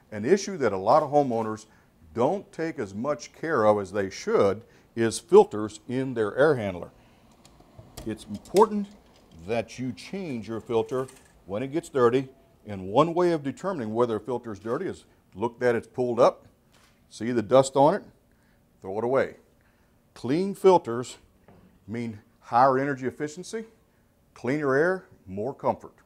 An issue that a lot of homeowners don't take as much care of as they should is filters in their air handler. It's important that you change your filter when it gets dirty, and one way of determining whether a filter is dirty is look that it's pulled up, see the dust on it, throw it away. Clean filters mean higher energy efficiency, cleaner air, more comfort.